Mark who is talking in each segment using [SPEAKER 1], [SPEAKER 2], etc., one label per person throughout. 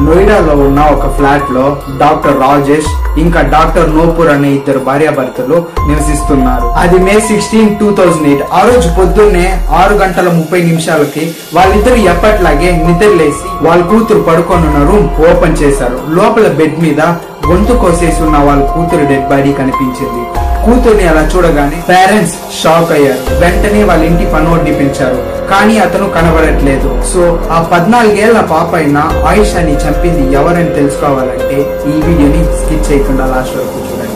[SPEAKER 1] నోయిడాలో ఉన్న ఒక ఫ్లాట్ లో డాక్టర్ రాజేష్ ఇంకా డాక్టర్ నోపూర్ అనే ఇద్దరు భార్యాభర్తలు నివసిస్తున్నారు. అది మే 16, 2008. ఆ రోజు పొద్దున్నే 6:30 వాళ్ళిద్దరు ఎప్పట్లాగే నిద్రలేసి వాళ్ళ కూతురు పడుకొనున్న రూమ్ ఓపెన్ చేశారు. లోపల బెడ్ మీద గొంతు కోసేసి ఉన్న వాళ్ళ కూతురు డెడ్ బాడీ కనిపించింది. కూతుర్ని అలా చూడగానే పేరెంట్స్ షాక్ అయ్యారు. వెంటనే వాళ్ళ ఇంటి పనోడిని పిలిచారు, కానీ అతను కనబడట్లేదు. సో ఆ 14 ఏళ్ల పాప అయిన ఆయిషాని చంపింది ఎవరని తెలుసుకోవాలంటే ఈ వీడియోని స్కిప్ చేయకుండా లాస్ట్ వరకు చూడండి.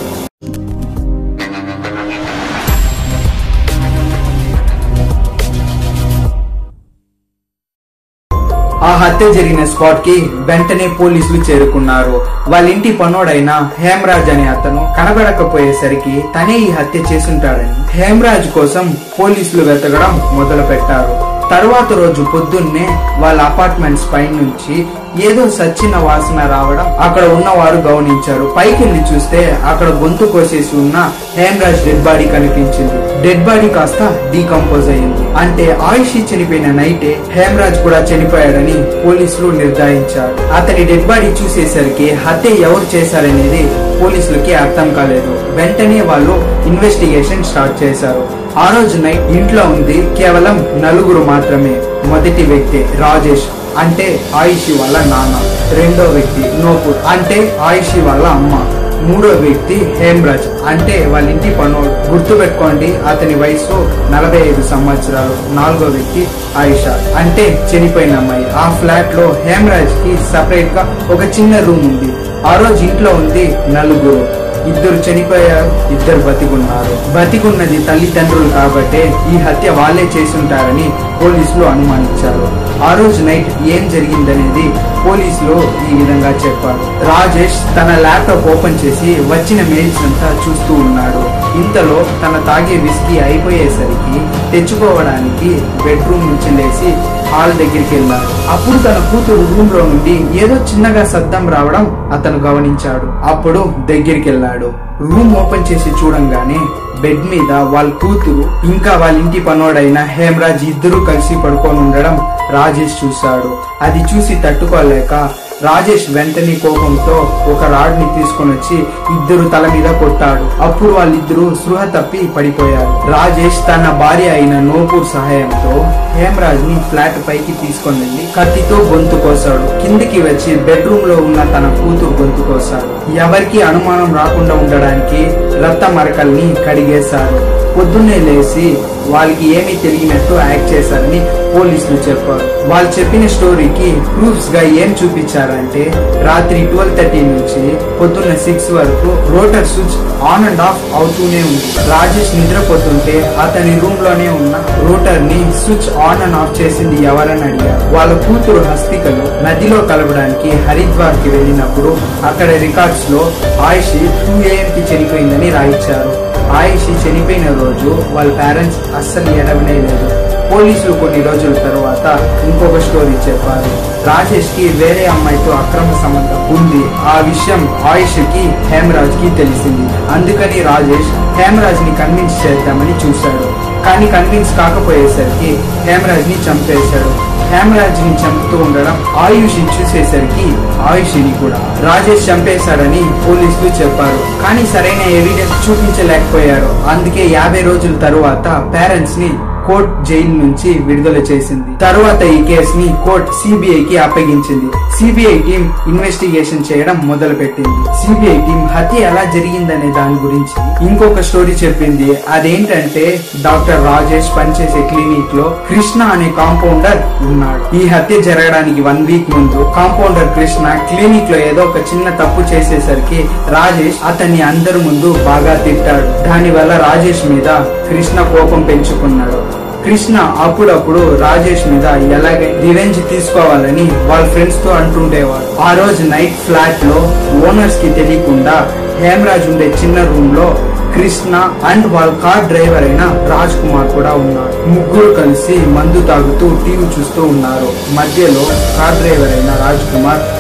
[SPEAKER 1] ఆ హత్య జరిగిన స్పాట్ కి వెంటనే పోలీసులు చేరుకున్నారు. వాళ్ళ ఇంటి పనోడైన హేమరాజ్ అనే అతను కనబడకపోయేసరికి తనే ఈ హత్య చేసుంటాడని హేమరాజ్ కోసం పోలీసులు వెతకడం మొదలు పెట్టారు. తరువాత రోజు పొద్దున్నే వాళ్ళ అపార్ట్మెంట్స్ పై నుంచి ఏదో సచ్చిన వాసన రావడం అక్కడ ఉన్నవారు గమనించారు. పైకి వెళ్లి చూస్తే అక్కడ గొంతు కోసేసి ఉన్న హేమరాజ్ డెడ్ బాడీ కనిపించింది. డెడ్ బాడీ కాస్త డీకంపోజ్ అయ్యింది. అంటే ఆయిషి చనిపోయిన నైటే హేమరాజ్ కూడా చనిపోయాడని పోలీసులు నిర్ధారించారు. అతని డెడ్ బాడీ చూసేసరికి హత్య ఎవరు చేశారనేది పోలీసులకి అర్థం కాలేదు. వెంటనే వాళ్ళు ఇన్వెస్టిగేషన్ స్టార్ట్ చేశారు. ఆ రోజు నైట్ ఇంట్లో ఉంది కేవలం 4 మాత్రమే. మొదటి వ్యక్తి రాజేష్, అంటే ఆయిషి వాళ్ళ నాన్న. రెండో వ్యక్తి నోపూర్, అంటే ఆయిషి వాళ్ళ అమ్మ. మూడో వ్యక్తి హేమరాజ్, అంటే వాళ్ళ ఇంటి పనోడు. గుర్తు పెట్టుకోండి, అతని వయసు 45 సంవత్సరాలు. నాలుగో వ్యక్తి ఆయిషా, అంటే చనిపోయిన అమ్మాయి. ఆ ఫ్లాట్ లో హేమరాజ్ కి సపరేట్ గా ఒక చిన్న రూమ్ ఉంది. ఆ రోజు ఇంట్లో ఉంది 4. 2 చనిపోయారు, 2 బతికున్నారు. బతికున్నది తల్లిదండ్రులు కాబట్టే ఈ హత్య వాళ్ళే చేసుంటారని పోలీసులు అనుమానించారు. ఆ రోజు నైట్ ఏం జరిగిందనేది పోలీసులు ఈ విధంగా చెప్పారు. రాజేష్ తన ల్యాప్టాప్ ఓపెన్ చేసి వచ్చిన మెయిల్స్ అంతా చూస్తూ ఉన్నాడు. ఇంతలో తన తాగే విస్కీ అయిపోయేసరికి తెచ్చుకోవడానికి బెడ్రూమ్ నుంచి లేచి హాల్ దగ్గరికి వెళ్ళాడు. అప్పుడు తన కూతురు రూమ్ లో నుండి ఏదో చిన్నగా శబ్దం రావడం అతను గమనించాడు. అప్పుడు దగ్గరికి వెళ్ళాడు. రూమ్ ఓపెన్ చేసి చూడంగానే బెడ్ మీద వాళ్ళ కూతురు ఇంకా వాళ్ళ ఇంటి పనోడైన హేమరాజ్ ఇద్దరు కలిసి పడుకొని ఉండడం రాజేష్ చూశాడు. అది చూసి తట్టుకోలేక రాజేష్ వెంటనే కోపంతో ఒక రాడ్ ని తీసుకొని వచ్చి ఇద్దరు తల మీద కొట్టాడు. అప్పుడు వాళ్ళిద్దరూ స్పృహ తప్పి పడిపోయారు. రాజేష్ తన భార్య అయిన నోపూర్ సహాయంతో హేమరాజ్ ని ఫ్లాట్ పైకి తీసుకొని వెళ్లి కత్తితో గొంతు కోసాడు. కిందికి వచ్చి బెడ్రూమ్ లో ఉన్న తన కూతురు గొంతు కోసాడు. ఎవరికి అనుమానం రాకుండా ఉండడానికి రక్త మరకల్ని కడిగేశారు. పొద్దున్నే లేచి వాళ్ళకి ఏమీ తెలియనట్టు యాక్ట్ చేశారని పోలీసులు చెప్పారు. వాళ్ళు చెప్పిన స్టోరీకి ప్రూఫ్స్ గా ఏం చూపించారంటే రాత్రి 12:30 నుంచి పొద్దున్న 6 వరకు router switch on and off అవుతూనే ఉంది. రాజేష్ నిద్రపోతుంటే అతని రూమ్ లోనే ఉన్న రోటర్ ని స్విచ్ ఆన్ అండ్ ఆఫ్ చేసింది ఎవరని అడిగారు. వాళ్ళ కూతురు హస్తికలు నదిలో కలపడానికి హరిద్వార్ కి వెళ్ళినప్పుడు అక్కడ రికార్డ్స్ లో ఆయిషి 2 AM కి చనిపోయిందని రాయించారు. ఆయిషి చనిపోయిన రోజు వాళ్ళ పేరెంట్స్ అస్సలు ఎడవనే లేదు. పోలీసులు కొన్ని రోజుల తర్వాత ఇంకొక స్టోరీ చెప్పారు. రాజేష్ కి వేరే అమ్మాయితో అక్రమ సంబంధం ఉంది. ఆ విషయం ఆయిషకి హేమరాజ్ కి తెలిసింది. అందుకని రాజేష్ హేమరాజ్ ని కన్విన్స్ చేద్దామని చూశాడు. కానీ కన్విన్స్ కాకపోయేసరికి హేమరాజ్ ని చంపేశాడు. హేమరాజ్ ని చంపుతూ ఉండడం ఆయుషి చూసేసరికి ఆయుషిని కూడా రాజేష్ చంపేశాడని పోలీసులు చెప్పారు. కానీ సరైన ఎవిడెన్స్ చూపించలేకపోయారు. అందుకే 50 రోజుల తరువాత పేరెంట్స్ ని కోర్ట్ జైలు నుంచి విడుదల చేసింది. తరువాత ఈ కేసుని కోర్ట్ సిబిఐ కి అప్పగించింది. సిబిఐ టీం ఇన్వెస్టిగేషన్ చేయడం మొదలు పెట్టింది. సిబిఐ టీం హత్య ఎలా జరిగిందనే దాని గురించి ఇంకొక స్టోరీ చెప్పింది. అదేంటంటే డాక్టర్ రాజేష్ పనిచేసే క్లినిక్ లో కృష్ణ అనే కాంపౌండర్ ఉన్నాడు. ఈ హత్య జరగడానికి 1 వీక్ ముందు కాంపౌండర్ కృష్ణ క్లినిక్ లో ఏదో ఒక చిన్న తప్పు చేసేసరికి రాజేష్ అతన్ని అందరి ముందు బాగా తిట్టాడు. దాని వల్ల రాజేష్ మీద కృష్ణ కోపం పెంచుకున్నాడు. కృష్ణ అప్పుడప్పుడు రాజేష్ మీద ఎలాగే రివెంజ్ తీసుకోవాలని వాళ్ళ ఫ్రెండ్స్ తో అంటుండేవాడు. ఆ రోజు నైట్ ఫ్లాట్ లో ఓనర్స్ కి తెలియకుండా హేమరాజ్ ఉండే చిన్న రూమ్ లో కృష్ణ అండ్ వాళ్ళ కార్ డ్రైవర్ అయిన రాజ్ కుమార్ కూడా ఉన్నారు. ముగ్గురు కలిసి మందు తాగుతూ టీవీ చూస్తూ ఉన్నారు. మధ్యలో కార్ డ్రైవర్ అయిన రాజ్ కుమార్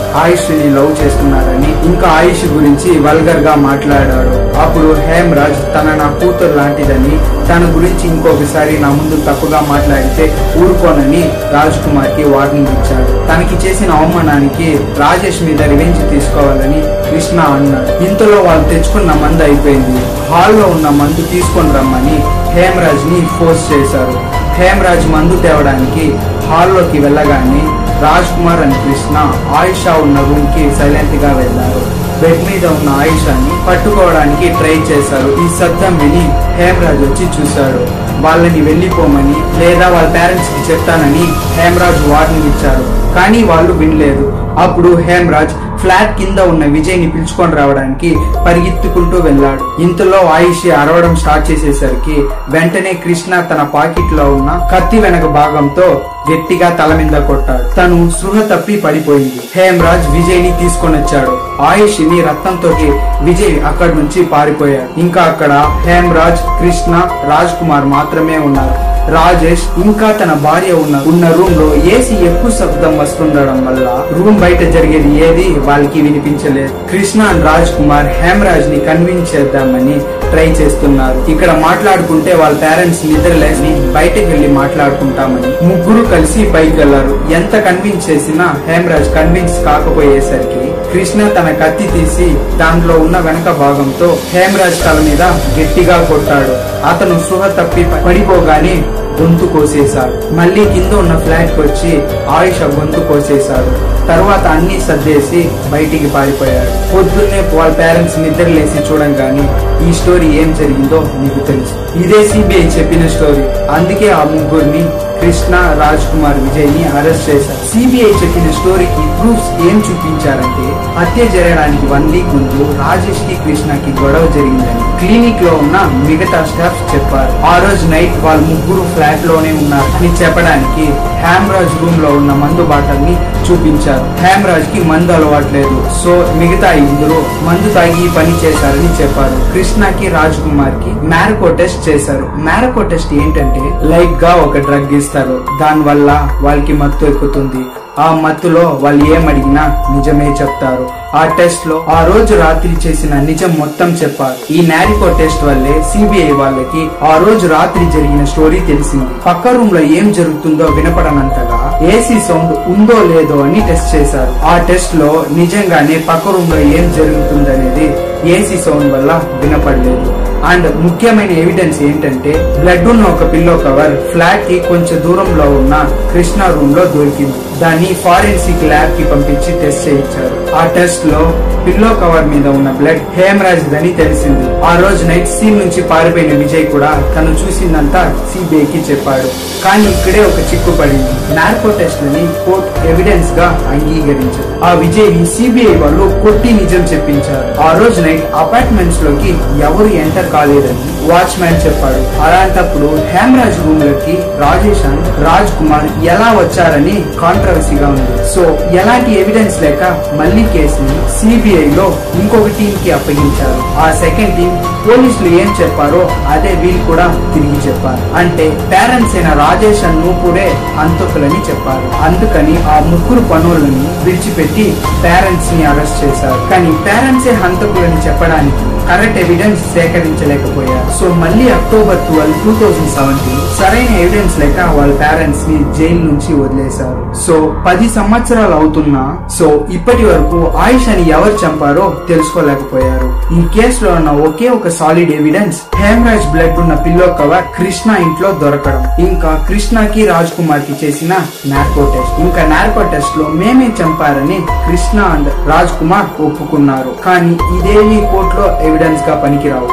[SPEAKER 1] ఆయుష్ ని లవ్ చేస్తున్నారని, ఇంకా ఆయుష్ గురించి వల్గర్ గా మాట్లాడాడు. అప్పుడు హేమరాజ్ నా కూతురు లాంటిదని, తన గురించి ఇంకొకసారి నా ముందు తప్పుగా మాట్లాడితే ఊరుకోనని రాజ్ కుమార్ కి వార్నింగ్ ఇచ్చాడు. తనకి చేసిన అవమానానికి రాజేష్ మీద రివెంజ్ తీసుకోవాలని కృష్ణ అన్నాడు. ఇంతలో వాళ్ళు తెచ్చుకున్న మందు అయిపోయింది. హాల్లో ఉన్న మందు తీసుకొని రమ్మని హేమరాజ్ ని ఫోర్స్ చేశారు. హేమరాజ్ మందు తేవడానికి హాల్లోకి వెళ్ళగానే రాజ్ కుమార్ అండ్ కృష్ణ ఆయిషా ఉన్న రూమ్ కి సైలెంట్ గా వెళ్లారు. బెడ్ మీద ఉన్న ఆయిషాని పట్టుకోవడానికి ట్రై చేశారు. ఈ శబ్దం విని హేమరాజ్ వచ్చి చూశాడు. వాళ్ళని వెళ్లిపోమని లేదా వాళ్ళ పేరెంట్స్ కి చెప్తానని హేమరాజ్ వార్నింగ్ ఇచ్చారు. కానీ వాళ్ళు వినలేదు. అప్పుడు హేమరాజ్ ఫ్లాట్ కింద ఉన్న విజయ్ ని పిలుచుకొని రావడానికి పరిగెత్తుకుంటూ వెళ్లాడు. ఇంతలో ఆయిషి అరవడం స్టార్ట్ చేసేసరికి వెంటనే కృష్ణ తన పాకెట్ లో ఉన్న కత్తి వెనక భాగంతో గట్టిగా తల మీద కొట్టాడు. తను సృహ తప్పి పడిపోయింది. హేమరాజ్ విజయ్ ని తీసుకొని వచ్చాడు. ఆయిషిని రక్తంతో విజయ్ అక్కడి నుంచి పారిపోయాడు. ఇంకా అక్కడ హేమరాజ్, కృష్ణ, రాజ్ కుమార్ మాత్రమే ఉన్నారు. రాజేష్ ఇంకా తన భార్య ఉన్న రూమ్ లో ఏసీ ఎక్కువ శబ్దం వస్తుండడం వల్ల రూమ్ బయట జరిగేది ఏది వాళ్ళకి వినిపించలేదు. కృష్ణ అండ్ రాజ్ కుమార్ హేమరాజ్ ని కన్విన్స్ చేద్దామని ట్రై చేస్తున్నారు. ఇక్కడ మాట్లాడుకుంటే వాళ్ళ పేరెంట్స్ నిద్రలేసి బయటకు వెళ్లి మాట్లాడుకుంటామని ముగ్గురు కలిసి పైకి వెళ్లారు. ఎంత కన్విన్స్ చేసినా హేమరాజ్ కన్విన్స్ కాకపోయేసరికి కృష్ణ తన కత్తి తీసి దాంట్లో ఉన్న వెనక భాగంతో హేమరాజ్ తల మీద గట్టిగా కొట్టాడు. అతను సృహ తప్పి పడిపోగానే గొంతు కోసేశాడు. మళ్ళీ కింద ఉన్న ఫ్లాట్ కి వచ్చి ఆయిష గొంతు కోసేశాడు. తర్వాత అన్ని సర్దేసి బయటికి పారిపోయాడు. పొద్దున్నే వాళ్ళ పేరెంట్స్ నిద్రలేసి చూడంగానే ఈ స్టోరీ ఏం జరిగిందో మీకు తెలుసు. ఇదే సిబిఐ చెప్పిన స్టోరీ. అందుకే ఆ ముగ్గురిని కృష్ణ, రాజ్ కుమార్, విజయ్ ని అరెస్ట్ చేశారు. సిబిఐ చెప్పిన స్టోరీకి ప్రూఫ్స్ ఏం చూపించారంటే హత్య జరగడానికి 1 వీక్ ముందు రాజేష్ కి, కృష్ణకి గొడవ జరిగిందని క్లినిక్ లో ఉన్న మిగతా స్టాఫ్ చెప్పారు. ఆ రోజు నైట్ వాళ్ళు ముగ్గురు ఫ్లాట్ లోనే ఉన్నారు అని చెప్పడానికి హేమరాజ్ రూమ్ లో ఉన్న మందు బాటల్ ని చూపించారు. హేమరాజ్ కి మందు అలవాట్లేదు. సో మిగతా ఇద్దరు మందు తాగి పని చేశారని చెప్పారు. కృష్ణకి, రాజ్ కుమార్ కి మ్యారకో టెస్ట్ చేశారు. మ్యారకో టెస్ట్ ఏంటంటే లైట్ గా ఒక డ్రగ్ ఇస్తారు. దాని వల్ల వాళ్ళకి మత్తు ఎక్కుతుంది. ఆ మత్తులో వాళ్ళు ఏమడిగినా నిజమే చెప్తారు. ఆ టెస్ట్ లో ఆ రోజు రాత్రి చేసిన నిజం మొత్తం చెప్పారు. ఈ మ్యారికో టెస్ట్ వల్లే సిబిఐ వాళ్ళకి ఆ రోజు రాత్రి జరిగిన స్టోరీ తెలిసింది. పక్క రూమ్ లో ఏం జరుగుతుందో వినపడనంతగా ఏసీ సౌండ్ ఉందో లేదో అని టెస్ట్ చేశారు. ఆ టెస్ట్ లో నిజంగానే పక్క రూమ్ లో ఏం జరుగుతుందనేది ఏసీ సౌండ్ వల్ల వినపడలేదు. అండ్ ముఖ్యమైన ఎవిడెన్స్ ఏంటంటే బ్లడ్ ఉన్న ఒక పిల్లో కవర్ ఫ్లాట్ కి కొంచెం దూరంలో ఉన్న కృష్ణ రూమ్ లో దొరికింది. దాన్ని ఫారెన్సిక్ ల్యాబ్ కి పంపించి టెస్ట్ చేయించారు. ఆ టెస్ట్ లో పిల్లో కవర్ మీద ఉన్న బ్లడ్ హేమరాజ్ దని తెలిసింది. ఆ రోజు నైట్ సీన్ నుంచి పారిపోయిన విజయ్ కూడా తను చూసిందంతా సిబిఐ కి చెప్పాడు. కానీ ఇక్కడే ఒక చిక్కు పడింది. నార్కో టెస్ట్ ని కోర్ట్ ఎవిడెన్స్ గా అంగీకరించారు. ఆ విజయ్ ని సిబిఐ వాళ్ళు కొట్టి నిజం చెప్పించారు. ఆ రోజు నైట్ అపార్ట్మెంట్స్ లోకి ఎవరు ఎంటర్ కాలేదని వాచ్మ్యాన్ చెప్పాడు. అలాంటప్పుడు హేమరాజ్ రూమ్ లోకి రాజేష్ అండ్ రాజ్ కుమార్ ఎలా వచ్చారని కాంట్రవర్సీగా ఉంది. సో ఎలాంటి ఎవిడెన్స్ లేక మళ్లీ కేసుని సిబిఐ లో ఇంకొక టీం కి అప్పగించారు. ఆ సెకండ్ టీం పోలీసులు ఏం చెప్పారో అదే వీళ్ళు కూడా తిరిగి చెప్పారు. అంటే పేరెంట్స్ అయిన రాజేష్ అండ్ నూపురే హంతకులని చెప్పారు. అందుకని ఆ ముగ్గురు పనులని విడిచిపెట్టి పేరెంట్స్ ని అరెస్ట్ చేశారు. కానీ పేరెంట్సే హంతకులని చెప్పడానికి కరెక్ట్ ఎవిడెన్స్ సేకరించలేకపోయారు. సో మళ్ళీ అక్టోబర్ 12, 2017 సరైన ఎవిడెన్స్ లేక వాళ్ళ పేరెంట్స్ ని జైలు నుంచి వదిలేశారు. సో 10 సంవత్సరాలు అవుతున్నా సో ఇప్పటి వరకు ఆయిష్ అని ఎవరు చంపారో తెలుసుకోలేకపోయారు. ఈ కేసులో ఉన్న ఒకే ఒక సాలిడ్ ఎవిడెన్స్ హేమరాజ్ బ్లడ్ ఉన్న పిల్లో కవర్ కృష్ణ ఇంట్లో దొరకడం, ఇంకా కృష్ణకి, రాజ్ కుమార్ కి చేసిన నార్కో టెస్ట్. ఇంకా నార్కో టెస్ట్ లో మేమే చంపారని కృష్ణ అండ్ రాజ్ కుమార్ ఒప్పుకున్నారు. కానీ ఇదేమి కోర్టులో ఎవిడెన్స్ గా పనికిరావు.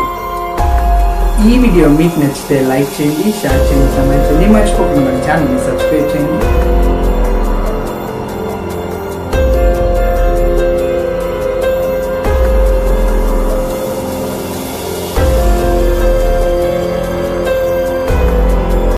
[SPEAKER 1] ఈ వీడియో మీకు నచ్చితే లైక్ చేయండి, షేర్ చేయండి, కామెంట్ చేయండి, మర్చిపోకుండా మన ఛానల్ ని సబ్స్క్రైబ్ చేయండి.